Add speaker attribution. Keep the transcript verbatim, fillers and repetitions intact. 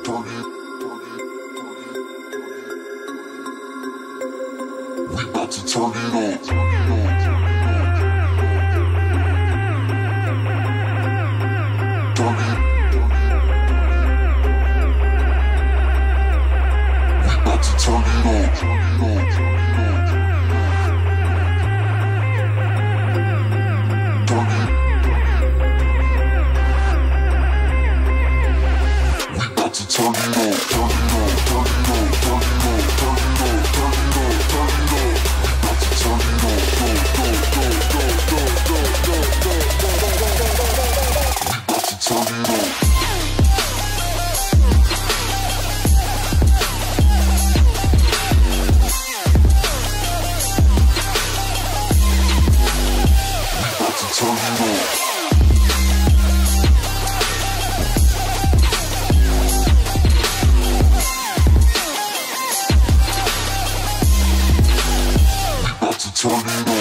Speaker 1: turn it, we about to turn it on. Turn it, we about to turn it on. Turn it, we about to turn it on. Turn it on, turn it on, turn it on, turn it on, turn it on, turn it on. We about to turn it on. Go, go, go, go, go, go, go, go, go, go, go, go, go. We about to turn it on. Turn it on. We about to turn it on.